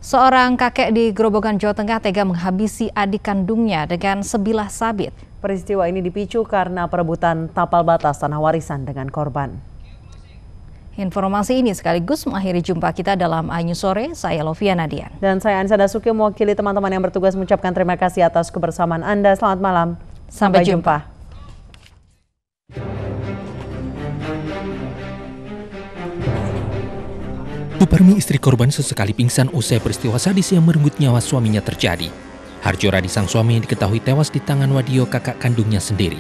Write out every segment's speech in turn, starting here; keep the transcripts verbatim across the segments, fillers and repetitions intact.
Seorang kakek di Grobogan, Jawa Tengah tega menghabisi adik kandungnya dengan sebilah sabit. Peristiwa ini dipicu karena perebutan tapal batas tanah warisan dengan korban. Informasi ini sekaligus mengakhiri jumpa kita dalam iNews Sore. Saya Lovia Nadian. Dan saya Anissa Dasuki mewakili teman-teman yang bertugas mengucapkan terima kasih atas kebersamaan Anda. Selamat malam. Sampai, Sampai jumpa. jumpa. Suparmi, istri korban, sesekali pingsan usai peristiwa sadis yang merenggut nyawa suaminya terjadi. Harjo Radi, sang suami, diketahui tewas di tangan Wadio, kakak kandungnya sendiri.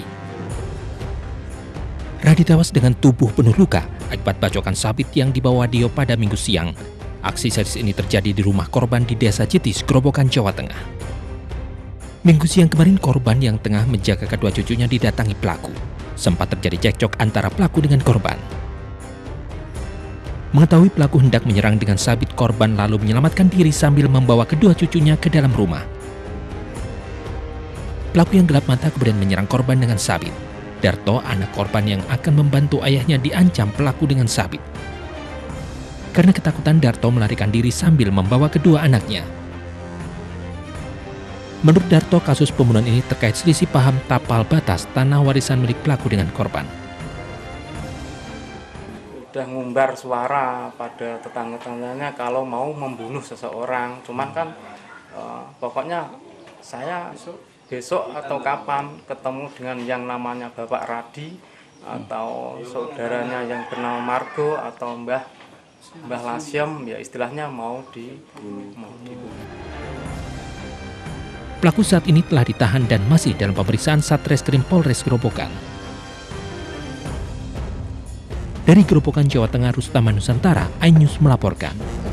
Radi tewas dengan tubuh penuh luka akibat bacokan sabit yang dibawa Wadio pada Minggu siang. Aksi sadis ini terjadi di rumah korban di Desa Jetis, Grobogan, Jawa Tengah. Minggu siang kemarin, korban yang tengah menjaga kedua cucunya didatangi pelaku. Sempat terjadi cekcok antara pelaku dengan korban. Mengetahui pelaku hendak menyerang dengan sabit, korban lalu menyelamatkan diri sambil membawa kedua cucunya ke dalam rumah. Pelaku yang gelap mata kemudian menyerang korban dengan sabit. Darto, anak korban yang akan membantu ayahnya, diancam pelaku dengan sabit. Karena ketakutan, Darto melarikan diri sambil membawa kedua anaknya. Menurut Darto, kasus pembunuhan ini terkait selisih paham tapal batas tanah warisan milik pelaku dengan korban. Udah ngumbar suara pada tetangga-tetangganya kalau mau membunuh seseorang, cuman kan uh, pokoknya saya besok atau kapan ketemu dengan yang namanya Bapak Radi atau saudaranya yang bernama Margo atau Mbah Mbah Lasyem, ya istilahnya mau dibunuh. Mau dibunuh. Pelaku saat ini telah ditahan dan masih dalam pemeriksaan Satreskrim Polres Grobogan. Dari Grobogan, Jawa Tengah, Rustama Nusantara, iNews melaporkan.